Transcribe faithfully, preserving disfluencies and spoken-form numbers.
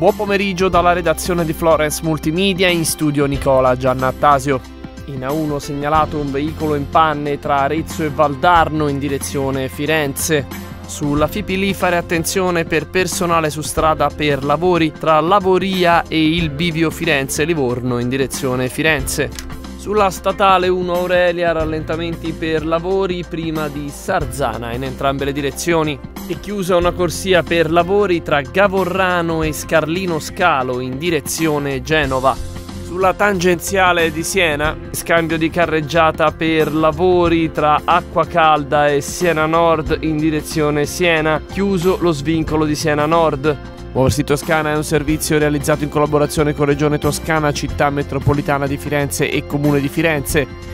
Buon pomeriggio dalla redazione di Florence Multimedia, in studio Nicola Giannattasio. In A uno segnalato un veicolo in panne tra Arezzo e Valdarno in direzione Firenze. Sulla Fipili fare attenzione per personale su strada per lavori tra Lavoria e il bivio Firenze-Livorno in direzione Firenze. Sulla statale uno Aurelia rallentamenti per lavori prima di Sarzana in entrambe le direzioni. È chiusa una corsia per lavori tra Gavorrano e Scarlino Scalo in direzione Genova. Sulla tangenziale di Siena, scambio di carreggiata per lavori tra Acqua Calda e Siena Nord in direzione Siena, chiuso lo svincolo di Siena Nord. Muoversi Toscana è un servizio realizzato in collaborazione con Regione Toscana, Città Metropolitana di Firenze e Comune di Firenze.